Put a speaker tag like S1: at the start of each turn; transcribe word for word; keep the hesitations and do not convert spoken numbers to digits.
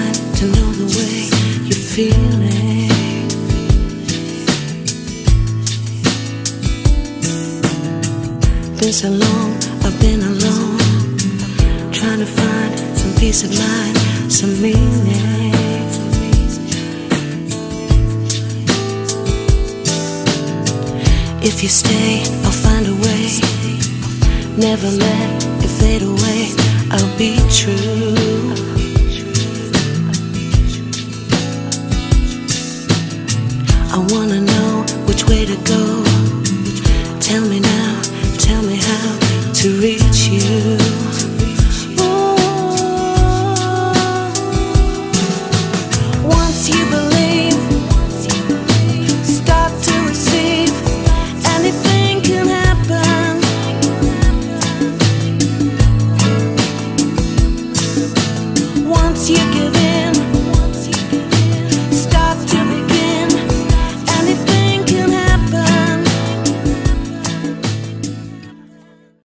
S1: mine to know the way you're feeling. Been so long, I've been alone, trying to find some peace of mind, some meaning. If you stay, I'll find a way. Never let it fade away. I'll be true. I wanna know which way to go. Tell me now, tell me how to reach you. Once you believe, start to receive. Anything can happen. Once you give in,